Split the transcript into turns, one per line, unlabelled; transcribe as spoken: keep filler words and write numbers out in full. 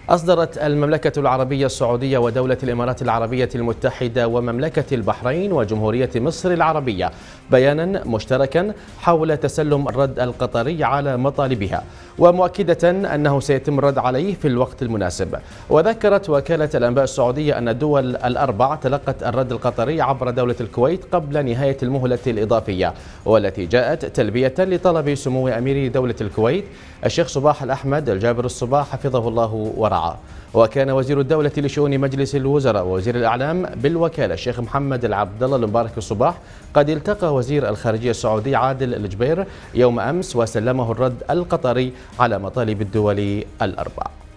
أصدرت المملكة العربية السعودية ودولة الإمارات العربية المتحدة ومملكة البحرين وجمهورية مصر العربية بيانا مشتركا حول تسلم الرد القطري على مطالبها، ومؤكدة أنه سيتم الرد عليه في الوقت المناسب. وذكرت وكالة الأنباء السعودية أن الدول الأربع تلقت الرد القطري عبر دولة الكويت قبل نهاية المهلة الإضافية، والتي جاءت تلبية لطلب سمو أمير دولة الكويت الشيخ صباح الأحمد الجابر الصباح حفظه الله ورعاه. وكان وزير الدولة لشؤون مجلس الوزراء ووزير الإعلام بالوكالة الشيخ محمد العبد الله المبارك الصباح قد التقى وزير الخارجية السعودي عادل الجبير يوم أمس وسلمه الرد القطري على مطالب الدول الأربع.